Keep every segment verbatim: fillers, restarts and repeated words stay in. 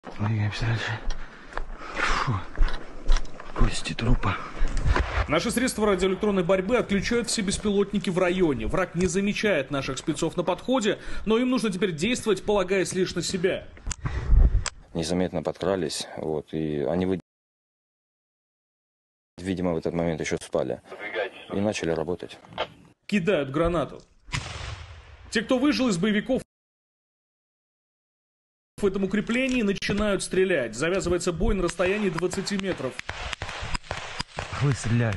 Двигаемся дальше. Фу. Кости трупа. Наши средства радиоэлектронной борьбы отключают все беспилотники в районе. Враг не замечает наших спецов на подходе, но им нужно теперь действовать, полагаясь лишь на себя. Незаметно подкрались, вот, и они, видимо, в этот момент еще спали и начали работать. Кидают гранату. Те, кто выжил из боевиков в этом укреплении, начинают стрелять. Завязывается бой на расстоянии двадцати метров. Вы стреляют.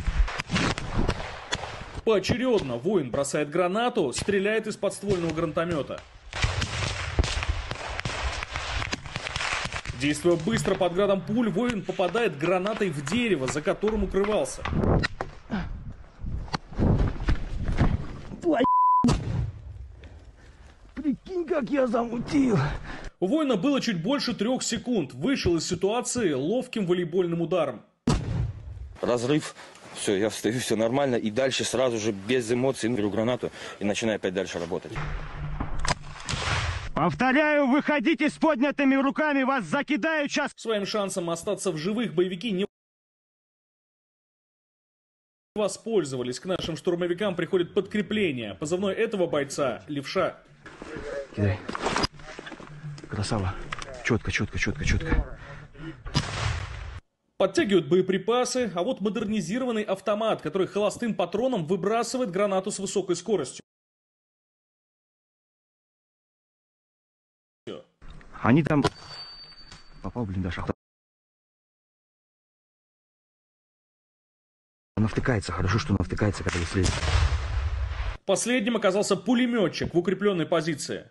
Поочередно воин бросает гранату, стреляет из подствольного гранатомета. Действуя быстро под градом пуль, воин попадает гранатой в дерево, за которым укрывался. Прикинь, как я замутил. У воина было чуть больше трех секунд. Вышел из ситуации ловким волейбольным ударом. Разрыв, все, я встаю, все нормально, и дальше сразу же без эмоций беру гранату и начинаю опять дальше работать. Повторяю, выходите с поднятыми руками, вас закидают сейчас. Своим шансом остаться в живых боевики не воспользовались. К нашим штурмовикам приходит подкрепление. Позывной этого бойца — Левша. Кидай. Красава. Четко, четко, четко, четко. Подтягивают боеприпасы, а вот модернизированный автомат, который холостым патроном выбрасывает гранату с высокой скоростью. Они там... Попал, блин, Даша. Она втыкается, хорошо, что она втыкается, когда слезет. Последним оказался пулеметчик в укрепленной позиции.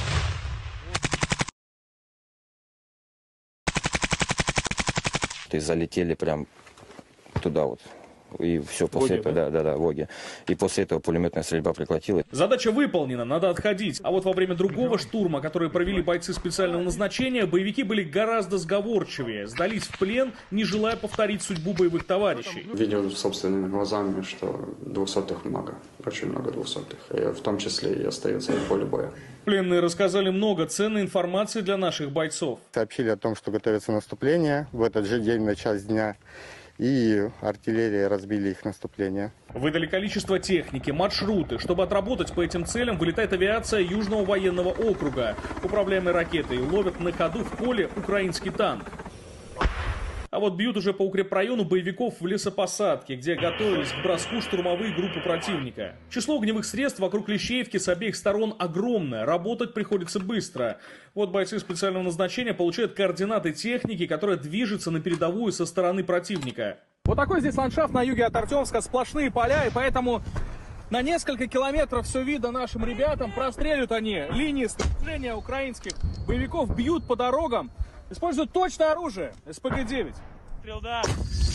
И залетели прям туда вот. И все, после Воги, этого, да? да, да, да, Воги. И после этого пулеметная стрельба прекратилась. Задача выполнена, надо отходить. А вот во время другого штурма, который провели бойцы специального назначения, боевики были гораздо сговорчивее, сдались в плен, не желая повторить судьбу боевых товарищей. Видел собственными глазами, что двухсотых много, очень много двухсотых, и в том числе и остается в поле боя. Пленные рассказали много ценной информации для наших бойцов. Сообщили о том, что готовится наступление в этот же день на час дня. И артиллерия разбили их наступление. Выдали количество техники, маршруты. Чтобы отработать по этим целям, вылетает авиация Южного военного округа. Управляемой ракетой ловят на ходу в поле украинский танк. А вот бьют уже по укрепрайону боевиков в лесопосадке, где готовились к броску штурмовые группы противника. Число огневых средств вокруг Клещеевки с обеих сторон огромное, работать приходится быстро. Вот бойцы специального назначения получают координаты техники, которая движется на передовую со стороны противника. Вот такой здесь ландшафт на юге от Артемска, сплошные поля, и поэтому на несколько километров все видно нашим ребятам. Простреливают они линии снабжения украинских боевиков, бьют по дорогам. Используют точное оружие, эс пэ гэ девять. Стрелда.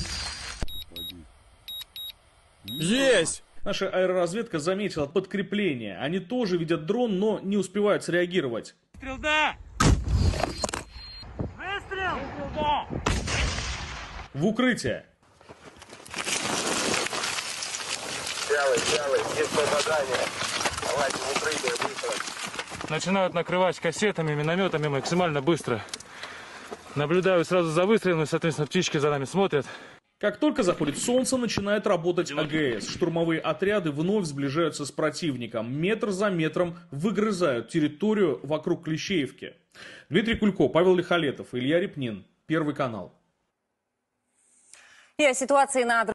Есть! Наша аэроразведка заметила подкрепление. Они тоже видят дрон, но не успевают среагировать. Стрелда! Выстрел! Стрелда! В укрытие. Белый, белый, есть попадание. Давайте в укрытие быстро. Начинают накрывать кассетами, минометами максимально быстро. Наблюдаю сразу за выстрелами, соответственно, птички за нами смотрят. Как только заходит солнце, начинает работать а гэ эс. Штурмовые отряды вновь сближаются с противником. Метр за метром выгрызают территорию вокруг Клещеевки. Дмитрий Кулько, Павел Лихолетов, Илья Репнин. Первый канал. И о ситуации на